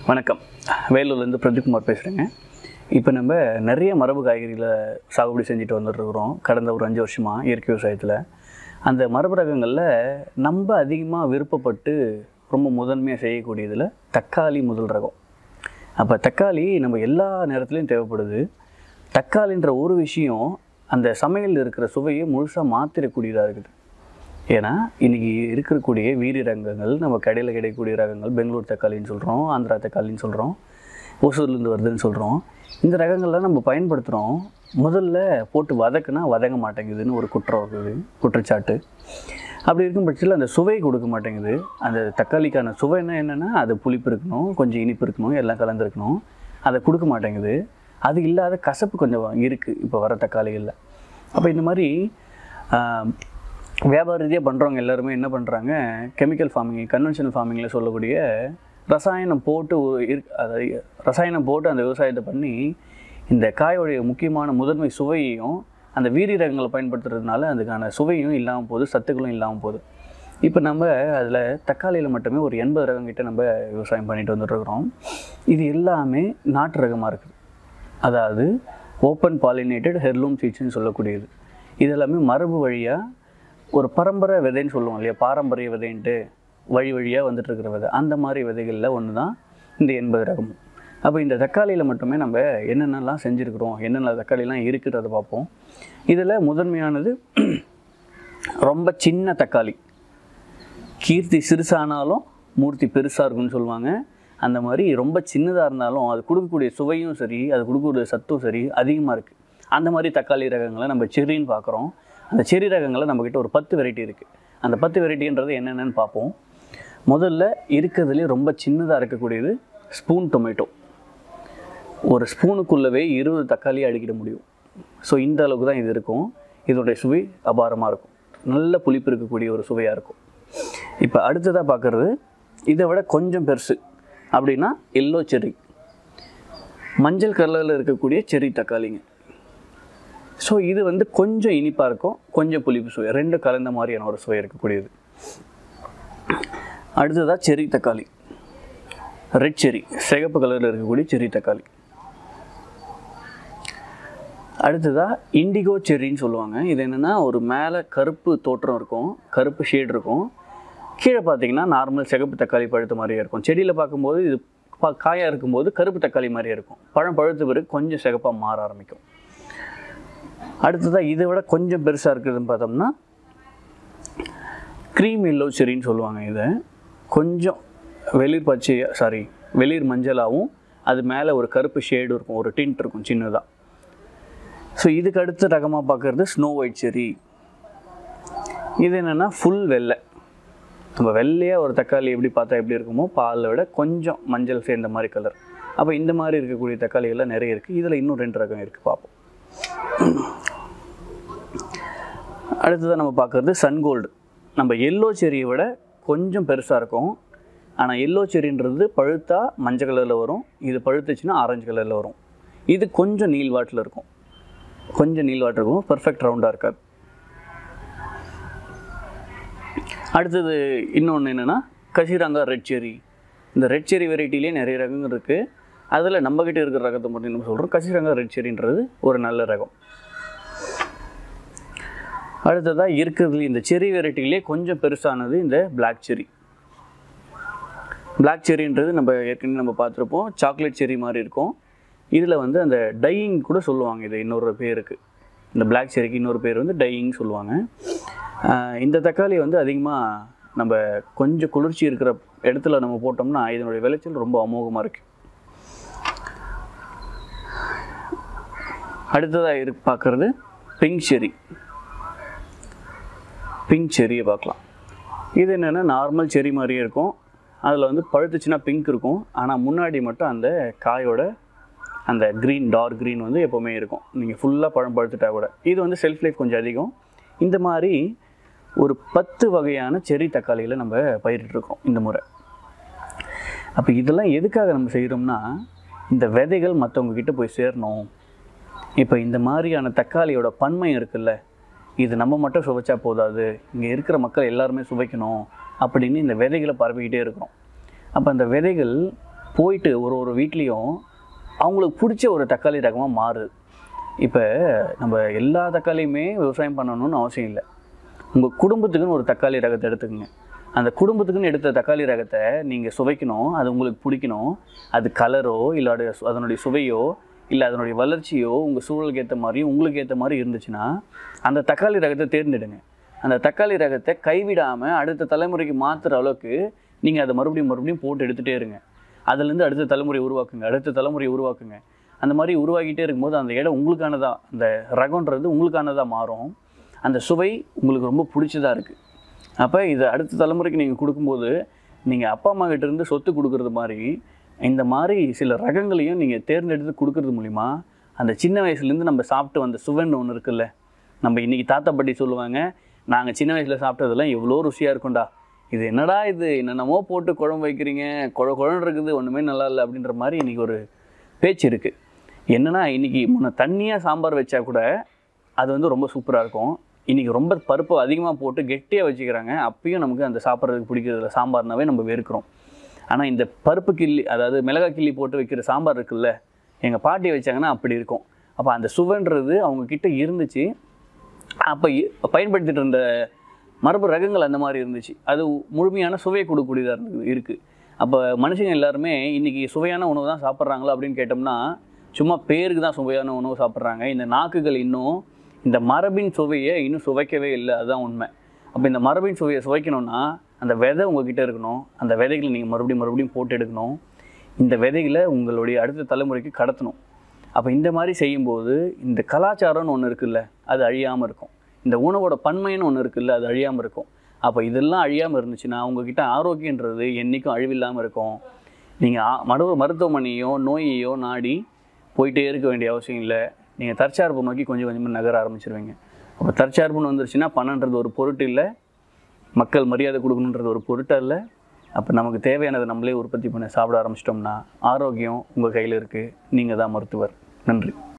வணக்கம். வேலூர்லேருந்து பிரதீப்குமார் பேசுகிறேங்க. இப்போ நம்ம நிறைய மரபு காய்கறிகளை சாகுபடி செஞ்சுட்டு வந்துட்டுருக்குறோம். கடந்த ஒரு 5 வருஷமாக இயற்கை விவசாயத்தில் அந்த மரபு ரகங்களில் நம்ம அதிகமாக விருப்பப்பட்டு ரொம்ப முதன்மையாக செய்யக்கூடியதில் தக்காளி முதல் ரகம். அப்போ தக்காளி நம்ம எல்லா நேரத்துலையும் தேவைப்படுது. தக்காளின்ற ஒரு விஷயம் அந்த சமையலில் இருக்கிற சுவையை முழுசாக மாற்றிடக்கூடியதாக இருக்குது. ஏன்னா இன்றைக்கி இருக்கக்கூடிய வீரி ரகங்கள், நம்ம கடையில் கிடைக்கக்கூடிய ரகங்கள், பெங்களூர் தக்காளின்னு சொல்கிறோம், ஆந்திரா தக்காளின்னு சொல்கிறோம், ஓசூர்லேருந்து வருதுன்னு சொல்கிறோம். இந்த ரகங்கள்லாம் நம்ம பயன்படுத்துகிறோம். முதல்ல போட்டு வதக்குனா வதங்க மாட்டேங்குதுன்னு ஒரு குற்றச்சாட்டு. அப்படி இருக்கும் பட்சத்தில் அந்த சுவை கொடுக்க மாட்டேங்குது. அந்த தக்காளிக்கான சுவைன்னா என்னென்னா, அது புளிப்பு இருக்கணும், கொஞ்சம் இனிப்பு இருக்கணும், எல்லாம் கலந்துருக்கணும். அதை கொடுக்க மாட்டேங்குது. அது இல்லாத கசப்பு கொஞ்சம் இருக்குது இப்போ வர தக்காளிகளில். அப்போ இந்த மாதிரி வியாபார ரீதியாக பண்ணுறவங்க எல்லாருமே என்ன பண்ணுறாங்க, கெமிக்கல் ஃபார்மிங், கன்வென்ஷனல் ஃபார்மிங்கில் சொல்லக்கூடிய ரசாயனம் போட்டு அந்த விவசாயத்தை பண்ணி இந்த காயோடைய முக்கியமான முதன்மை சுவையையும் அந்த வீரி ரகங்களை பயன்படுத்துறதுனால அதுக்கான சுவையும் இல்லாமல் போகுது, சத்துக்களும் இல்லாமல் போகுது. இப்போ நம்ம அதில் தக்காளியில் மட்டுமே ஒரு 80 ரகம் கிட்ட நம்ம விவசாயம் பண்ணிட்டு வந்துட்டுருக்குறோம். இது எல்லாமே நாட்டு ரகமாக இருக்குது. அதாவது ஓப்பன் பாலினேட்டட் ஹெர்லூம் சீட்ஸ்ன்னு சொல்லக்கூடியது. இது எல்லாமே மரபு வழியாக ஒரு பரம்பரை விதைன்னு சொல்லுவோம் இல்லையா, பாரம்பரிய விதைன்ட்டு வழியாக வந்துட்டுருக்கிற விதை, அந்த மாதிரி விதைகளில் ஒன்று தான் இந்த 80 ரகமும். அப்போ இந்த தக்காளியில் மட்டுமே நம்ம என்னென்னலாம் செஞ்சுருக்கிறோம், என்னென்ன தக்காளிலாம் இருக்குன்றதை பார்ப்போம். இதில் முதன்மையானது ரொம்ப சின்ன தக்காளி. கீர்த்தி சிறுசானாலும் மூர்த்தி பெருசாக இருக்குன்னு சொல்லுவாங்க. அந்த மாதிரி ரொம்ப சின்னதாக இருந்தாலும் அது கொடுக்கக்கூடிய சுவையும் சரி, அது கொடுக்கக்கூடிய சத்தும் சரி அதிகமாக இருக்குது. அந்த மாதிரி தக்காளி ரகங்களை நம்ம செரின்னு பார்க்குறோம். அந்த செரி ரகங்களில் நம்மக்கிட்ட ஒரு 10 வெரைட்டி இருக்குது. அந்த 10 வெரைட்டின்றது என்னென்னு பார்ப்போம். முதல்ல இருக்கிறதுலேயே ரொம்ப சின்னதாக இருக்கக்கூடியது ஸ்பூன் டொமேட்டோ. ஒரு ஸ்பூனுக்குள்ளவே 20 தக்காளியை அடிக்கிட முடியும். ஸோ இந்த அளவுக்கு தான் இது இருக்கும். இதோடைய சுவை அபாரமாக இருக்கும். நல்ல புளிப்பு இருக்கக்கூடிய ஒரு சுவையாக இருக்கும். இப்போ அடுத்ததாக பார்க்குறது இதை விட கொஞ்சம் பெருசு அப்படின்னா எல்லோ செர்ரி, மஞ்சள் கலரில் இருக்கக்கூடிய செர்ரி தக்காளிங்க. ஸோ இது வந்து கொஞ்சம் இனிப்பாக இருக்கும், கொஞ்சம் புளிப்பு சுவை, ரெண்டு கலந்த மாதிரியான ஒரு சுவை இருக்கக்கூடியது. அடுத்ததாக செர்ரி தக்காளி, ரெட் செர்ரி, சிகப்பு கலரில் இருக்கக்கூடிய செர்ரி தக்காளி. அடுத்ததாக இண்டிகோ செர்ரின்னு சொல்லுவாங்க. இது என்னென்னா, ஒரு மேலே கருப்பு தோற்றம் இருக்கும், கருப்பு ஷேட் இருக்கும், கீழே பார்த்தீங்கன்னா நார்மல் சிகப்பு தக்காளி பழுத்த மாதிரியே இருக்கும். செடியில் பார்க்கும்போது இது காயாக இருக்கும்போது கருப்பு தக்காளி மாதிரியே இருக்கும். பழம் பழுத்த பிறகு கொஞ்சம் சிகப்பாக மாற ஆரம்பிக்கும். அடுத்ததாக இதை விட கொஞ்சம் பெருசாக இருக்குதுன்னு பார்த்தோம்னா க்ரீம் எல்லோ செரின்னு சொல்லுவாங்க. இதை கொஞ்சம் வெளிர் மஞ்சளாகவும் அது மேலே ஒரு கருப்பு ஷேடு இருக்கும், ஒரு டிண்ட் இருக்கும் சின்னதாக. ஸோ இதுக்கு அடுத்த ரகமாக பார்க்குறது ஸ்னோ ஒயிட் செரி. இது என்னென்னா ஃபுல் வெள்ளை. நம்ம வெள்ளையாக ஒரு தக்காளி எப்படி பார்த்தா எப்படி இருக்குமோ, பாலை விட கொஞ்சம் மஞ்சள் சேர்ந்த மாதிரி கலர். அப்போ இந்த மாதிரி இருக்கக்கூடிய தக்காளிகள்லாம் நிறைய இருக்குது. இதில் இன்னும் 2 ரகம் இருக்குது, பார்ப்போம். அடுத்ததாக நம்ம பார்க்குறது சன்கோல்டு. நம்ம எல்லோ செரியை விட கொஞ்சம் பெருசாக இருக்கும். ஆனால் எல்லோ செரின்றது பழுத்தா மஞ்சள் கலரில் வரும், இது பழுத்துச்சுன்னா ஆரஞ்சு கலரில் வரும். இது கொஞ்சம் நீள்வாட்டில் இருக்கும், பர்ஃபெக்ட் ரவுண்டாக இருக்காது. அடுத்தது இன்னொன்று என்னென்னா கசிராங்கா ரெட் செரி. இந்த ரெட் செரி வெரைட்டிலே நிறைய ரகங்கள் இருக்குது. அதில் நம்மக்கிட்ட இருக்கிற ரகத்தை மட்டும் நம்ம சொல்கிறோம். கசிராங்கா ரெட் செரின்றது ஒரு நல்ல ரகம். அடுத்ததாக இருக்கிறதுல இந்த செரி வெரைட்டிலே கொஞ்சம் பெருசானது இந்த பிளாக் செரி. பிளாக் செரின்றது நம்ம ஏற்கனவே பார்த்துருப்போம், சாக்லேட் செரி மாதிரி இருக்கும். இதில் வந்து அந்த டையிங் கூட சொல்லுவாங்க. இது இன்னொரு பேருக்கு, இந்த பிளாக் செரிக்கு இன்னொரு பேர் வந்து டையிங் சொல்லுவாங்க. இந்த தக்காளி வந்து அதிகமாக நம்ம கொஞ்சம் குளிர்ச்சி இருக்கிற இடத்துல நம்ம போட்டோம்னா இதனுடைய விளைச்சல் ரொம்ப அமோகமாக இருக்குது. அடுத்ததாக பார்க்குறது பிங்க் செரியை பார்க்கலாம். இது என்னென்னா நார்மல் செரி மாதிரியே இருக்கும். அதில் வந்து பழுத்துச்சுன்னா பிங்க் இருக்கும், ஆனால் முன்னாடி மட்டும் அந்த காயோட அந்த டார்க் க்ரீன் வந்து எப்போவுமே இருக்கும். நீங்கள் ஃபுல்லாக பழம் பழுத்துட்டா கூட. இது வந்து செல்ஃப் லைஃப் கொஞ்சம் அதிகம். இந்த மாதிரி ஒரு 10 வகையான செரி தக்காளிகளை நம்ம பயிரிட்டுருக்கோம் இந்த முறை. அப்போ இதெல்லாம் எதுக்காக நம்ம செய்கிறோம்னா, இந்த விதைகள் மற்றவங்கக்கிட்ட போய் சேரணும். இப்போ இந்த மாதிரியான தக்காளியோட பன்மை இருக்குல்ல, இது நம்ம மட்டும் சுவைச்சா போதாது, இங்கே இருக்கிற மக்கள் எல்லாருமே சுவைக்கணும் அப்படின்னு இந்த விதைகளை பரப்பிக்கிட்டே இருக்கிறோம். அப்போ அந்த விதைகள் போயிட்டு ஒரு ஒரு வீட்லேயும் அவங்களுக்கு பிடிச்ச ஒரு தக்காளி ரகமாக மாறுது. இப்போ நம்ம எல்லா தக்காளியுமே விவசாயம் பண்ணணும்னு அவசியம் இல்லை. உங்கள் குடும்பத்துக்குன்னு ஒரு தக்காளி ரகத்தை எடுத்துக்கோங்க. அந்த குடும்பத்துக்குன்னு எடுத்த தக்காளி ரகத்தை நீங்கள் சுவைக்கணும், அது உங்களுக்கு பிடிக்கணும். அது கலரோ இல்லை அதனுடைய சுவையோ இல்லை அதனுடைய வளர்ச்சியோ உங்கள் சூழலுக்கு ஏற்ற மாதிரி உங்களுக்கு ஏற்ற மாதிரி இருந்துச்சுன்னா அந்த தக்காளி ரகத்தை தேர்ந்தெடுங்க. அந்த தக்காளி ரகத்தை கைவிடாமல் அடுத்த தலைமுறைக்கு மாற்றுற அளவுக்கு நீங்கள் அதை மறுபடியும் போட்டு எடுத்துகிட்டே இருங்க. அதுலேருந்து அடுத்த தலைமுறை உருவாக்குங்க. அந்த மாதிரி உருவாக்கிட்டே இருக்கும்போது அந்த இடம் உங்களுக்கானதாக, அந்த ரகன்றது உங்களுக்கானதாக மாறும். அந்த சுவை உங்களுக்கு ரொம்ப பிடிச்சதாக இருக்குது. அப்போ இதை அடுத்த தலைமுறைக்கு நீங்கள் கொடுக்கும்போது நீங்கள் அப்பா அம்மா கிட்டேருந்து சொத்து கொடுக்குறது மாதிரி இந்த மாதிரி சில ரகங்களையும் நீங்கள் தேர்ந்தெடுத்து கொடுக்குறது மூலிமா அந்த சின்ன வயசுலேருந்து நம்ம சாப்பிட்டு வந்த சுவைன்னு ஒன்று இருக்குல்ல, நம்ம இன்றைக்கி தாத்தா பாட்டி சொல்லுவாங்க, நாங்கள் சின்ன வயசில் சாப்பிட்டதெல்லாம் எவ்வளோ ருசியாக இருக்கும்டா, இது என்னடா இது என்னென்னமோ போட்டு குழம்பு வைக்கிறீங்க, குழம்பு இருக்குது, ஒன்றுமே நல்லா இல்லை அப்படின்ற மாதிரி இன்றைக்கி ஒரு பேச்சு இருக்குது. என்னென்னா இன்றைக்கி முன்ன தண்ணியாக சாம்பார் வச்சா கூட அது வந்து ரொம்ப சூப்பராக இருக்கும். இன்றைக்கி ரொம்ப பருப்பை அதிகமாக போட்டு கெட்டியாக வச்சுக்கிறாங்க. அப்பயும் நமக்கு அந்த சாப்பிட்றதுக்கு பிடிக்கிறதில்ல. சாம்பார்னாவே நம்ம வெறுக்கிறோம். ஆனால் இந்த பருப்பு கிள்ளி, அதாவது மிளகாய் கிள்ளி போட்டு வைக்கிற சாம்பார் இருக்குல்ல, எங்கள் பாட்டி வச்சாங்கன்னா அப்படி இருக்கும். அப்போ அந்த சுவைன்றது அவங்கக்கிட்ட இருந்துச்சு. அப்போ பயன்படுத்திட்டு இருந்த மரபு ரகங்கள் அந்த மாதிரி இருந்துச்சு. அது முழுமையான சுவையை கொடுக்கக்கூடியதாக இருக்குது. அப்போ மனுஷங்க எல்லாருமே இன்றைக்கி சுவையான உணவு தான் சாப்பிட்றாங்களா அப்படின்னு கேட்டோம்னா சும்மா பேருக்கு தான் சுவையான உணவு சாப்பிட்றாங்க. இந்த நாக்குகள் இன்னும் இந்த மரபின் சுவையை இன்னும் சுவைக்கவே இல்லை. அதுதான் உண்மை. அப்போ இந்த மரபின் சுவையை சுவைக்கணும்னா அந்த விதை உங்ககிட்ட இருக்கணும். அந்த விதைகளை நீங்கள் மறுபடியும் போட்டு எடுக்கணும். இந்த விதைகளை உங்களுடைய அடுத்த தலைமுறைக்கு கடத்தணும். அப்போ இந்த மாதிரி செய்யும்போது இந்த கலாச்சாரம்னு ஒன்று இருக்குல்ல, அது அழியாமல் இருக்கும். இந்த உணவோட பன்மைன்னு ஒன்று இருக்குல்ல, அது அழியாமல் இருக்கும். அப்போ இதெல்லாம் அழியாமல் இருந்துச்சுன்னா உங்ககிட்ட ஆரோக்கியன்றது என்றைக்கும் அழிவில்லாமல் இருக்கும். நீங்கள் மருத்துவமனையோ நோயையோ நாடி போயிட்டே இருக்க வேண்டிய அவசியம் இல்லை. நீங்கள் தற்சார்பு நோக்கி கொஞ்சம் கொஞ்சமாக நகர ஆரம்பிச்சிருவீங்க. அப்போ தற்சார்புன்னு வந்துருச்சுன்னா பணன்றது ஒரு பொருட்டு இல்லை, மக்கள் மரியாதை கொடுக்கணுன்றது ஒரு பொருட்டு இல்லை. அப்போ நமக்கு தேவையானதை நம்மளே உற்பத்தி பண்ண சாப்பிட ஆரம்பிச்சிட்டோம்னா ஆரோக்கியம் உங்கள் கையில் இருக்குது. நீங்கள் தான் மருத்துவர். நன்றி.